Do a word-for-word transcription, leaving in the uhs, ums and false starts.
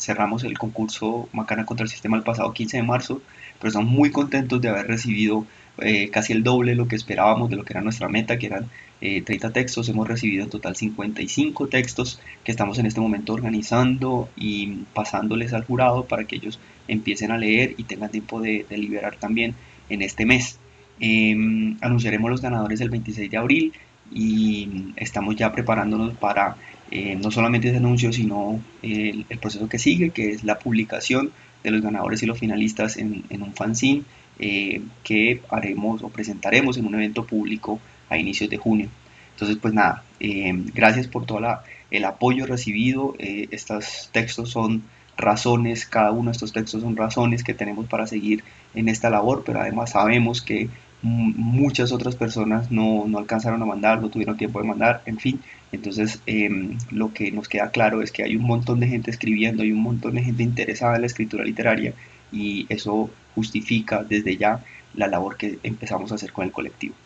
cerramos el concurso Macana contra el Sistema el pasado quince de marzo, pero estamos muy contentos de haber recibido eh, casi el doble de lo que esperábamos, de lo que era nuestra meta, que eran eh, treinta textos. Hemos recibido en total cincuenta y cinco textos que estamos en este momento organizando y pasándoles al jurado para que ellos empiecen a leer y tengan tiempo de, de liberar también en este mes. Eh, anunciaremos los ganadores el veintiséis de abril y estamos ya preparándonos para eh, no solamente ese anuncio, sino el, el, proceso que sigue, que es la publicación de los ganadores y los finalistas en, en un fanzine eh, que haremos o presentaremos en un evento público a inicios de junio. Entonces, pues nada, eh, gracias por todo la, el apoyo recibido. Eh, estos textos son razones, cada uno de estos textos son razones que tenemos para seguir en esta labor, pero además sabemos que muchas otras personas no, no alcanzaron a mandar, no tuvieron tiempo de mandar, en fin. Entonces, eh, lo que nos queda claro es que hay un montón de gente escribiendo, hay un montón de gente interesada en la escritura literaria y eso justifica desde ya la labor que empezamos a hacer con el colectivo.